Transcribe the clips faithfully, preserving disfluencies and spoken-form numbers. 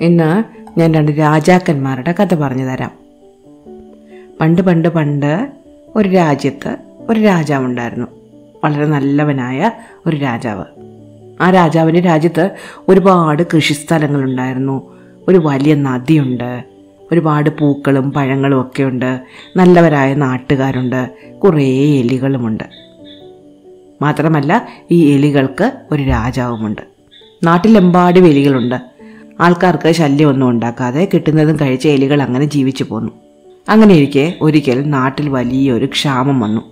ഇന്ന് ഞാൻ രണ്ട് രാജാക്കന്മാരുടെ കഥ പറഞ്ഞു തരാം. പണ്ട് പണ്ട് പണ്ട് ഒരു രാജ്യത്ത് ഒരു രാജാവുണ്ടായിരുന്നു. വളരെ നല്ലവനായ ഒരു രാജാവ്. ആ രാജാവിൻ്റെ രാജ്യത്ത് ഒരുപാട് കൃഷിസ്ഥലങ്ങളുണ്ടായിരുന്നു. ഒരു വലിയ നദിയുണ്ട്. ഒരുപാട് പൂക്കളും പഴങ്ങളും ഒക്കെ ഉണ്ട്. നല്ലവരായ നാട്ടുകാരുണ്ട്. കുറേ എലികളുമുണ്ട്. മാത്രമല്ല ഈ എലികൾക്ക് ഒരു രാജാവുമുണ്ട്. നാട്ടിലെമ്പാടും എലികളുണ്ട്. ആൾക്കാർക്ക് ശല്യമൊന്നും ഉണ്ടാക്കാതെ കിട്ടുന്നതും കഴിച്ച എലികൾ അങ്ങനെ ജീവിച്ചു പോന്നു. അങ്ങനെ ഇരിക്കെ ഒരിക്കൽ നാട്ടിൽ വലിയൊരു ക്ഷാമം വന്നു.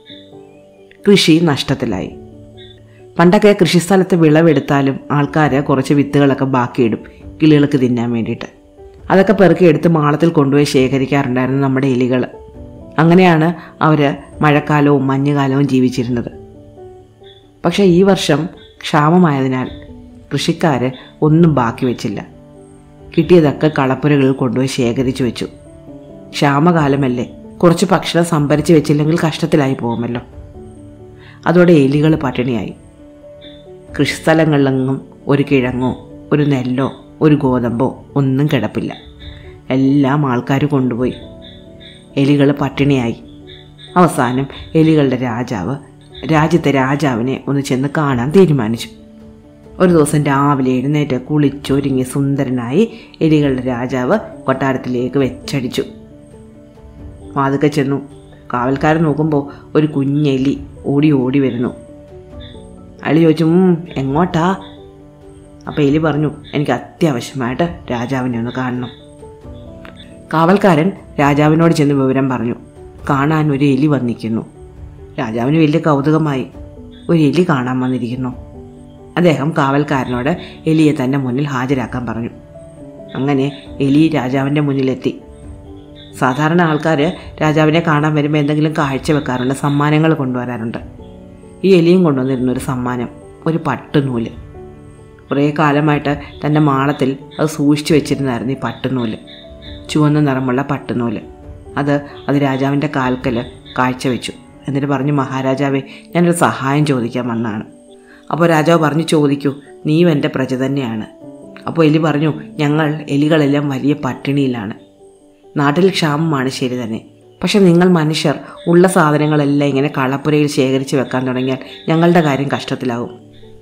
കൃഷി നഷ്ടത്തിലായി. പണ്ടൊക്കെ കൃഷിസ്ഥലത്ത് വിളവെടുത്താലും ആൾക്കാർ കുറച്ച് വിത്തുകളൊക്കെ ബാക്കിയിടും കിളികൾക്ക് തിന്നാൻ വേണ്ടിയിട്ട്. അതൊക്കെ പെറുക്കിയെടുത്ത് മാളത്തിൽ കൊണ്ടുപോയി ശേഖരിക്കാറുണ്ടായിരുന്നു നമ്മുടെ എലികൾ. അങ്ങനെയാണ് അവർ മഴക്കാലവും മഞ്ഞുകാലവും ജീവിച്ചിരുന്നത്. പക്ഷേ ഈ വർഷം ക്ഷാമമായതിനാൽ കൃഷിക്കാർ ഒന്നും ബാക്കി വെച്ചില്ല. കിട്ടിയതൊക്കെ കളപ്പുരകളിൽ കൊണ്ടുപോയി ശേഖരിച്ചു വെച്ചു. ക്ഷാമകാലമല്ലേ, കുറച്ച് ഭക്ഷണം സംഭരിച്ച് വെച്ചില്ലെങ്കിൽ കഷ്ടത്തിലായി പോകുമല്ലോ. അതോടെ എലികൾ പട്ടിണിയായി. കൃഷിസ്ഥലങ്ങളിലെങ്ങും ഒരു കിഴങ്ങോ ഒരു നെല്ലോ ഒരു ഗോതമ്പോ ഒന്നും കിടപ്പില്ല. എല്ലാം ആൾക്കാർ കൊണ്ടുപോയി. എലികൾ പട്ടിണിയായി. അവസാനം എലികളുടെ രാജാവ് രാജ്യത്തെ രാജാവിനെ ഒന്ന് ചെന്ന് കാണാൻ തീരുമാനിച്ചു. ഒരു ദിവസം രാവിലെ എഴുന്നേറ്റ് കുളിച്ചൊരുങ്ങി സുന്ദരനായി എലികളുടെ രാജാവ് കൊട്ടാരത്തിലേക്ക് വെച്ചടിച്ചു. വാതുക്കെ ചെന്നു. കാവൽക്കാരൻ നോക്കുമ്പോൾ ഒരു കുഞ്ഞെലി ഓടി ഓടി വരുന്നു. അയാൾ ചോദിച്ചു, എങ്ങോട്ടാ? അപ്പോൾ എലി പറഞ്ഞു, എനിക്ക് അത്യാവശ്യമായിട്ട് രാജാവിനെ ഒന്ന് കാണണം. കാവൽക്കാരൻ രാജാവിനോട് ചെന്ന് വിവരം പറഞ്ഞു. കാണാൻ ഒരു എലി വന്നിരിക്കുന്നു. രാജാവിന് വലിയ കൗതുകമായി. ഒരു എലി കാണാൻ വന്നിരിക്കുന്നു. അദ്ദേഹം കാവൽക്കാരനോട് എലിയെ തൻ്റെ മുന്നിൽ ഹാജരാക്കാൻ പറഞ്ഞു. അങ്ങനെ എലി രാജാവിൻ്റെ മുന്നിലെത്തി. സാധാരണ ആൾക്കാർ രാജാവിനെ കാണാൻ വരുമ്പോൾ എന്തെങ്കിലും കാഴ്ച വെക്കാറുണ്ട്, സമ്മാനങ്ങൾ കൊണ്ടുവരാറുണ്ട്. ഈ എലിയും കൊണ്ടുവന്നിരുന്നൊരു സമ്മാനം, ഒരു പട്ടുനൂല്. കുറേ കാലമായിട്ട് തൻ്റെ മാളത്തിൽ അത് സൂക്ഷിച്ചു വെച്ചിരുന്നായിരുന്നു ഈ പട്ടുനൂല്. ചുവന്ന നിറമുള്ള പട്ടുനൂല്. അത് അത് രാജാവിൻ്റെ കാൽക്കൽ കാഴ്ചവെച്ചു. എന്നിട്ട് പറഞ്ഞു, മഹാരാജാവേ, ഞാനൊരു സഹായം ചോദിക്കാൻ വന്നതാണ്. അപ്പോൾ രാജാവ് പറഞ്ഞു, ചോദിക്കൂ, നീയും എൻ്റെ പ്രജ തന്നെയാണ്. അപ്പോൾ എലി പറഞ്ഞു, ഞങ്ങൾ എലികളെല്ലാം വലിയ പട്ടിണിയിലാണ്. നാട്ടിൽ ക്ഷാമമാണ് ശരി തന്നെ. പക്ഷെ നിങ്ങൾ മനുഷ്യർ ഉള്ള സാധനങ്ങളെല്ലാം ഇങ്ങനെ കളപ്പുരയിൽ ശേഖരിച്ച് വെക്കാൻ തുടങ്ങിയാൽ ഞങ്ങളുടെ കാര്യം കഷ്ടത്തിലാവും.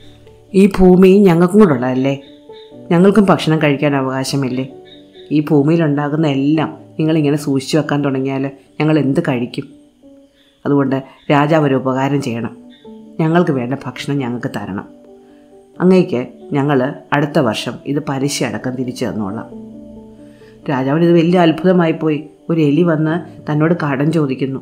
ഈ ഭൂമി ഞങ്ങൾക്കും കൂടെ ഉള്ളതല്ലേ? ഞങ്ങൾക്കും ഭക്ഷണം കഴിക്കാൻ അവകാശമില്ലേ? ഈ ഭൂമിയിലുണ്ടാകുന്ന എല്ലാം നിങ്ങളിങ്ങനെ സൂക്ഷിച്ചു വെക്കാൻ തുടങ്ങിയാൽ ഞങ്ങൾ എന്ത് കഴിക്കും? അതുകൊണ്ട് രാജാവ് ഒരു ഉപകാരം ചെയ്യണം. ഞങ്ങൾക്ക് വേണ്ട ഭക്ഷണം ഞങ്ങൾക്ക് തരണം. അങ്ങേക്ക് ഞങ്ങൾ അടുത്ത വർഷം ഇത് പലിശ അടക്കം തിരിച്ചു തന്നോളാം. രാജാവിന് ഇത് വലിയ അത്ഭുതമായിപ്പോയി. ഒരു എലി വന്ന് തന്നോട് കടം ചോദിക്കുന്നു.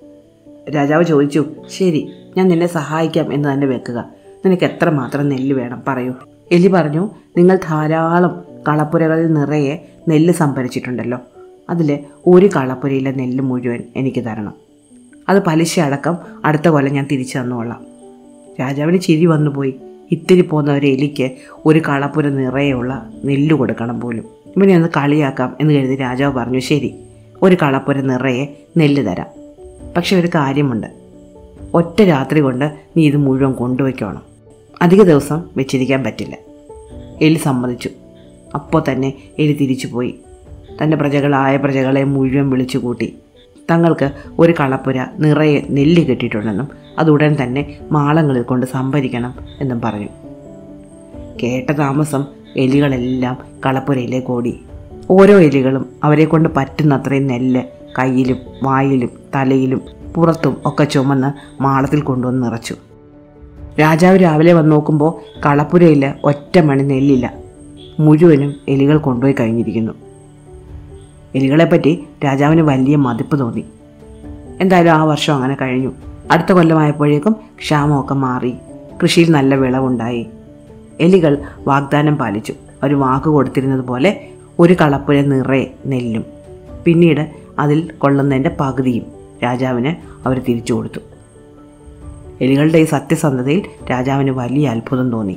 രാജാവ് ചോദിച്ചു, ശരി, ഞാൻ നിന്നെ സഹായിക്കാം എന്ന് തന്നെ വെക്കുക. നിനക്ക് എത്രമാത്രം നെല്ല് വേണം പറയൂ. എലി പറഞ്ഞു, നിങ്ങൾ ധാരാളം കളപ്പുരകളിൽ നിറയെ നെല്ല് സംഭരിച്ചിട്ടുണ്ടല്ലോ. അതിൽ ഒരു കളപ്പുരയിലെ നെല്ല് മുഴുവൻ എനിക്ക് തരണം. അത് പലിശ അടക്കം അടുത്ത കൊല്ലം ഞാൻ തിരിച്ചു തന്നോളാം. രാജാവിന് ചിരി വന്നുപോയി. ഇത്തിരി പോകുന്ന ഒരു എലിക്ക് ഒരു കളപ്പുര നിറയെയുള്ള നെല്ല് കൊടുക്കണം പോലും. ഇവനെ ഒന്ന് കളിയാക്കാം എന്ന് കരുതി രാജാവ് പറഞ്ഞു, ശരി, ഒരു കളപ്പുര നിറയെ നെല്ല് തരാം. പക്ഷെ ഒരു കാര്യമുണ്ട്, ഒറ്റ രാത്രി കൊണ്ട് നീ ഇത് മുഴുവൻ കൊണ്ടുവയ്ക്കണം. അധിക ദിവസം വെച്ചിരിക്കാൻ പറ്റില്ല. എലി സമ്മതിച്ചു. അപ്പോൾ തന്നെ എലി തിരിച്ചു പോയി. തൻ്റെ പ്രജകളായ പ്രജകളെ മുഴുവൻ വിളിച്ചു കൂട്ടി. തങ്ങൾക്ക് ഒരു കളപ്പുര നിറയെ നെല്ല് കിട്ടിയിട്ടുണ്ടെന്നും അതുടൻ തന്നെ മാളങ്ങളിൽ കൊണ്ട് സംഭരിക്കണം എന്നും പറഞ്ഞു. കേട്ട താമസം എലികളെല്ലാം കളപ്പുരയിലേക്ക് ഓടി. ഓരോ എലികളും അവരെ കൊണ്ട് പറ്റുന്നത്രയും നെല്ല് കയ്യിലും വായിലും തലയിലും പുറത്തും ഒക്കെ ചുമന്ന് മാളത്തിൽ കൊണ്ടുവന്ന് നിറച്ചു. രാജാവ് രാവിലെ വന്ന് നോക്കുമ്പോൾ കളപ്പുരയിൽ ഒറ്റ മണി നെല്ലില്ല. മുഴുവനും എലികൾ കൊണ്ടുപോയി കഴിഞ്ഞിരിക്കുന്നു. എലികളെപ്പറ്റി രാജാവിന് വലിയ മതിപ്പ് തോന്നി. എന്തായാലും ആ വർഷം അങ്ങനെ കഴിഞ്ഞു. അടുത്ത കൊല്ലമായപ്പോഴേക്കും ക്ഷാമമൊക്കെ മാറി. കൃഷിയിൽ നല്ല വിളവുണ്ടായി. എലികൾ വാഗ്ദാനം പാലിച്ചു. അവർ വാക്ക് കൊടുത്തിരുന്നത് പോലെ ഒരു കളപ്പുര നിറയെ നെല്ലും പിന്നീട് അതിൽ കൊള്ളുന്നതിൻ്റെ പകുതിയും രാജാവിന് അവർ തിരിച്ചു കൊടുത്തു. എലികളുടെ ഈ സത്യസന്ധതയിൽ രാജാവിന് വലിയ അത്ഭുതം തോന്നി.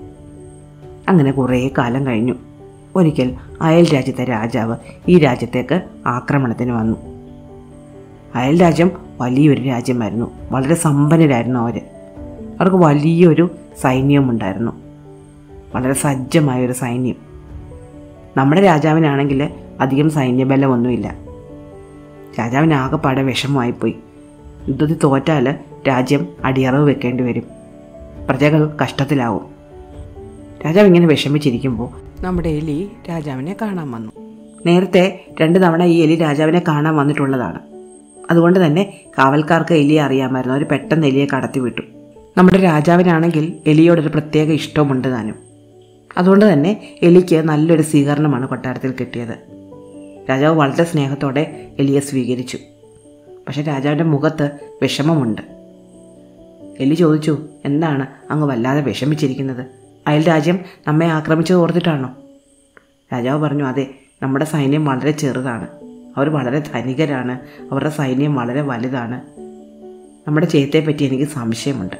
അങ്ങനെ കുറേ കാലം കഴിഞ്ഞു. ഒരിക്കൽ അയൽ രാജ്യത്തെ രാജാവ് ഈ രാജ്യത്തേക്ക് ആക്രമണത്തിന് വന്നു. അയൽ രാജ്യം വലിയൊരു രാജ്യമായിരുന്നു. വളരെ സമ്പന്നരായിരുന്നു അവർ. അവർക്ക് വലിയൊരു സൈന്യവുമുണ്ടായിരുന്നു. വളരെ സജ്ജമായൊരു സൈന്യം. നമ്മുടെ രാജാവിനാണെങ്കിൽ അധികം സൈന്യബലമൊന്നുമില്ല. രാജാവിന് ആകെപ്പാടെ വിഷമമായിപ്പോയി. യുദ്ധത്തിൽ തോറ്റാൽ രാജ്യം അടിയറവ് വെക്കേണ്ടി വരും, പ്രജകൾ കഷ്ടത്തിലാവും. രാജാവ് ഇങ്ങനെ വിഷമിച്ചിരിക്കുമ്പോൾ നമ്മുടെ എലി രാജാവിനെ കാണാൻ വന്നു. നേരത്തെ രണ്ട് തവണ ഈ എലി രാജാവിനെ കാണാൻ വന്നിട്ടുള്ളതാണ്. അതുകൊണ്ട് തന്നെ കാവൽക്കാർക്ക് എലിയെ അറിയാമായിരുന്നു. അവർ പെട്ടെന്ന് എലിയെ കടത്തി വിട്ടു. നമ്മുടെ രാജാവിനാണെങ്കിൽ എലിയോടൊരു പ്രത്യേക ഇഷ്ടവുമുണ്ട് താനും. അതുകൊണ്ട് തന്നെ എലിക്ക് നല്ലൊരു സ്വീകരണമാണ് കൊട്ടാരത്തിൽ കിട്ടിയത്. രാജാവ് വളരെ സ്നേഹത്തോടെ എലിയെ സ്വീകരിച്ചു. പക്ഷെ രാജാവിൻ്റെ മുഖത്ത് വിഷമമുണ്ട്. എലി ചോദിച്ചു, എന്താണ് അങ്ങ് വല്ലാതെ വിഷമിച്ചിരിക്കുന്നത്? അയൽ രാജ്യം നമ്മെ ആക്രമിച്ചത് ഓർത്തിട്ടാണോ? രാജാവ് പറഞ്ഞു, അതെ, നമ്മുടെ സൈന്യം വളരെ ചെറുതാണ്, അവർ വളരെ ധനികരാണ്, അവരുടെ സൈന്യം വളരെ വലുതാണ്, നമ്മുടെ ജയത്തെപ്പറ്റി എനിക്ക് സംശയമുണ്ട്.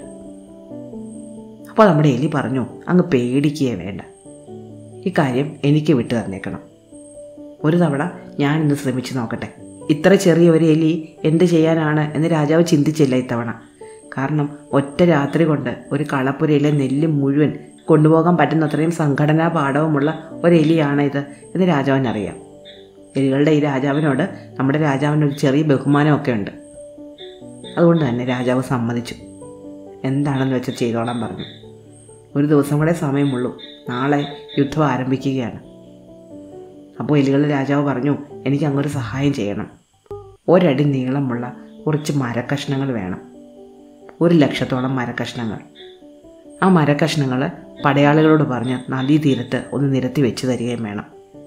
അപ്പോൾ നമ്മുടെ എലി പറഞ്ഞു, അങ്ങ് പേടിക്കുകയേ വേണ്ട, ഇക്കാര്യം എനിക്ക് വിട്ടു തന്നേക്കണം. ഒരു തവണ ഞാനിന്ന് ശ്രമിച്ചു നോക്കട്ടെ. ഇത്ര ചെറിയ ഒരു എലി എന്ത് ചെയ്യാനാണ് എന്ന് രാജാവ് ചിന്തിച്ചില്ല ഇത്തവണ. കാരണം ഒറ്റ രാത്രി കൊണ്ട് ഒരു കളപ്പുരയിലെ നെല്ല് മുഴുവൻ കൊണ്ടുപോകാൻ പറ്റുന്നത്രയും സംഘടനാ പാഠവുമുള്ള ഒരു എലിയാണ് ഇത് എന്ന് രാജാവിനറിയാം. എലികളുടെ ഈ രാജാവിനോട് നമ്മുടെ രാജാവിനൊരു ചെറിയ ബഹുമാനമൊക്കെ ഉണ്ട്. അതുകൊണ്ട് തന്നെ രാജാവ് സമ്മതിച്ചു. എന്താണെന്ന് വെച്ചാൽ ചെയ്തോളാൻ പറഞ്ഞു. ഒരു ദിവസം കൂടെ സമയമുള്ളൂ, നാളെ യുദ്ധം ആരംഭിക്കുകയാണ്. അപ്പോൾ എലികളുടെ രാജാവ് പറഞ്ഞു, എനിക്ക് അങ്ങൊരു സഹായം ചെയ്യണം. ഒരടി നീളമുള്ള കുറച്ച് മരക്കഷ്ണങ്ങൾ വേണം, ഒരു ലക്ഷത്തോളം മരക്കഷ്ണങ്ങൾ. ആ മരക്കഷ്ണങ്ങൾ പടയാളികളോട് പറഞ്ഞ് നദീതീരത്ത് ഒന്ന് നിരത്തി വെച്ച് തരികയും വേണം.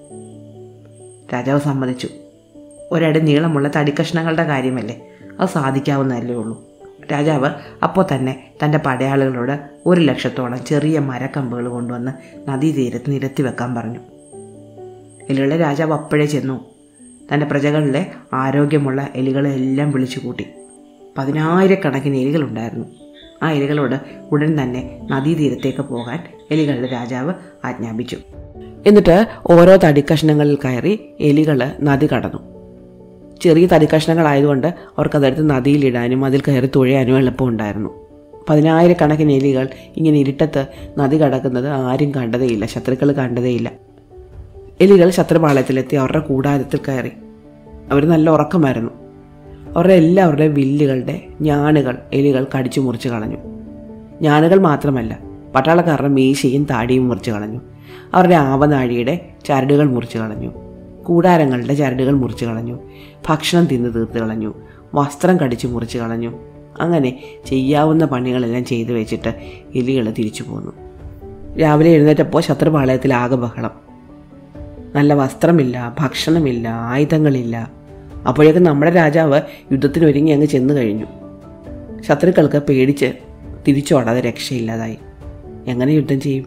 രാജാവ് സമ്മതിച്ചു. ഒരടി നീളമുള്ള തടിക്കഷ്ണങ്ങളുടെ കാര്യമല്ലേ, അത് സാധിക്കാവുന്നതല്ലേ ഉള്ളൂ. രാജാവ് അപ്പോൾ തന്നെ തൻ്റെ പടയാളികളോട് ഒരു ലക്ഷത്തോളം ചെറിയ മരക്കമ്പുകൾ കൊണ്ടുവന്ന് നദീതീരത്ത് നിരത്തി വെക്കാൻ പറഞ്ഞു. എലികളുടെ രാജാവ് അപ്പോഴേ ചെന്നു. തൻ്റെ പ്രജകളിലെ ആരോഗ്യമുള്ള എലികളെല്ലാം വിളിച്ചു കൂട്ടി. പതിനായിരക്കണക്കിന് എലികളുണ്ടായിരുന്നു. ആ എലികളോട് ഉടൻ തന്നെ നദീതീരത്തേക്ക് പോകാൻ എലികളുടെ രാജാവ് ആജ്ഞാപിച്ചു. എന്നിട്ട് ഓരോ തടിക്കഷ്ണങ്ങളിൽ കയറി എലികൾ നദി കടന്നു. ചെറിയ തടിക്കഷ്ണങ്ങളായതുകൊണ്ട് അവർക്കതെടുത്ത് നദിയിലിടാനും അതിൽ കയറി തുഴയാനും എളുപ്പമുണ്ടായിരുന്നു. പതിനായിരക്കണക്കിന് എലികൾ ഇങ്ങനെ ഇരുട്ടത്ത് നദി കടക്കുന്നത് ആരും കണ്ടതേയില്ല, ശത്രുക്കൾ കണ്ടതേയില്ല. എലികൾ ശത്രുപാളയത്തിലെത്തി അവരുടെ കൂടാരത്തിൽ കയറി. അവർ നല്ല ഉറക്കമായിരുന്നു. അവരുടെ എല്ലാവരുടെ വില്ലുകളുടെ ഞാണുകൾ എലികൾ കടിച്ചു മുറിച്ച് കളഞ്ഞു. ഞാണുകൾ മാത്രമല്ല, പട്ടാളക്കാരുടെ മീശയും താടിയും മുറിച്ച് കളഞ്ഞു. അവരുടെ ആവനാഴിയുടെ ചരടുകൾ മുറിച്ച് കളഞ്ഞു. കൂടാരങ്ങളുടെ ചരടുകൾ മുറിച്ച് കളഞ്ഞു. ഭക്ഷണം തിന്ന് തീർത്ത് കളഞ്ഞു. വസ്ത്രം കടിച്ചു മുറിച്ച് കളഞ്ഞു. അങ്ങനെ ചെയ്യാവുന്ന പണികളെല്ലാം ചെയ്തു വെച്ചിട്ട് എലികൾ തിരിച്ചു പോന്നു. രാവിലെ എഴുന്നേറ്റപ്പോൾ ശത്രുപാളയത്തിൽ ആകെ ബഹളം. നല്ല വസ്ത്രമില്ല, ഭക്ഷണമില്ല, ആയുധങ്ങളില്ല. അപ്പോഴേക്കും നമ്മുടെ രാജാവ് യുദ്ധത്തിനൊരുങ്ങി അങ്ങ് ചെന്നു കഴിഞ്ഞു. ശത്രുക്കൾക്ക് പേടിച്ച് തിരിച്ചോടാതെ രക്ഷയില്ലാതായി. എങ്ങനെ യുദ്ധം ചെയ്യും?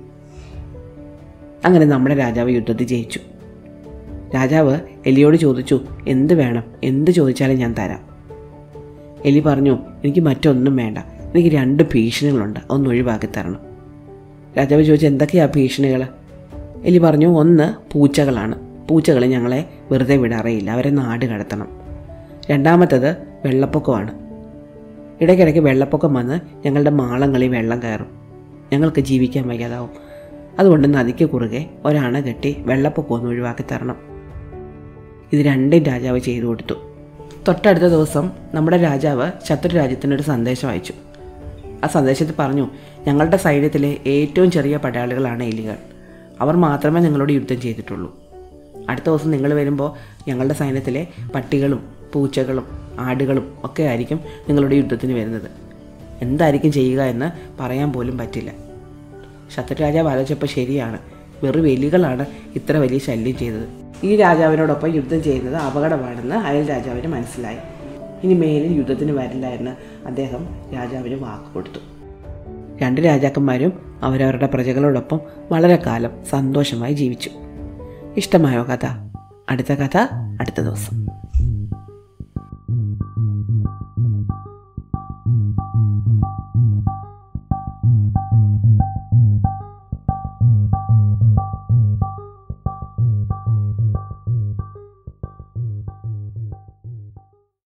അങ്ങനെ നമ്മുടെ രാജാവ് യുദ്ധത്തിൽ ജയിച്ചു. രാജാവ് എലിയോട് ചോദിച്ചു, എന്ത് വേണം? എന്ത് ചോദിച്ചാലും ഞാൻ തരാം. എലി പറഞ്ഞു, എനിക്ക് മറ്റൊന്നും വേണ്ട, എനിക്ക് രണ്ട് ഭീഷണികളുണ്ട്, അതൊന്ന് ഒഴിവാക്കി തരണം. രാജാവ് ചോദിച്ചു, എന്തൊക്കെയാ ഭീഷണികൾ? എലി പറഞ്ഞു, ഒന്ന് പൂച്ചകളാണ്. പൂച്ചകൾ ഞങ്ങളെ വെറുതെ വിടാറേയില്ല, അവരെ നാട് കടത്തണം. രണ്ടാമത്തേത് വെള്ളപ്പൊക്കമാണ്. ഇടയ്ക്കിടയ്ക്ക് വെള്ളപ്പൊക്കം വന്ന് ഞങ്ങളുടെ മാളങ്ങളിൽ വെള്ളം കയറും, ഞങ്ങൾക്ക് ജീവിക്കാൻ വയ്യാതാവും. അതുകൊണ്ട് നദിക്ക് കുറുകെ ഒരണ കെട്ടി വെള്ളപ്പൊക്കം ഒന്ന് ഒഴിവാക്കി തരണം. ഇത് രണ്ടും രാജാവ് ചെയ്തു കൊടുത്തു. തൊട്ടടുത്ത ദിവസം നമ്മുടെ രാജാവ് ശത്രുരാജ്യത്തിനൊരു സന്ദേശം അയച്ചു. ആ സന്ദേശത്തിൽ പറഞ്ഞു, ഞങ്ങളുടെ സൈന്യത്തിലെ ഏറ്റവും ചെറിയ പടയാളികളാണ് എലികൾ, അവർ മാത്രമേ നിങ്ങളോട് യുദ്ധം ചെയ്തിട്ടുള്ളൂ. അടുത്ത ദിവസം നിങ്ങൾ വരുമ്പോൾ ഞങ്ങളുടെ സൈന്യത്തിലെ പട്ടികളും പൂച്ചകളും ആടുകളും ഒക്കെ ആയിരിക്കും നിങ്ങളുടെ യുദ്ധത്തിന് വരുന്നത്. എന്തായിരിക്കും ചെയ്യുക എന്ന് പറയാൻ പോലും പറ്റില്ല. ശത്രുരാജാവ് ആലോചിച്ചപ്പോൾ ശരിയാണ്, വെറും എലികളാണ് ഇത്ര വലിയ ശല്യം ചെയ്തത്. ഈ രാജാവിനോടൊപ്പം യുദ്ധം ചെയ്യുന്നത് അപകടമാണെന്ന് അയൽ രാജാവിന് മനസ്സിലായി. ഇനി മേലിൽ യുദ്ധത്തിന് വരില്ല എന്ന് അദ്ദേഹം രാജാവിന് വാക്ക് കൊടുത്തു. രണ്ട് രാജാക്കന്മാരും അവരവരുടെ പ്രജകളോടൊപ്പം വളരെ കാലം സന്തോഷമായി ജീവിച്ചു. ഇഷ്ടമായോ കഥ? അടുത്ത കഥ അടുത്ത ദിവസം.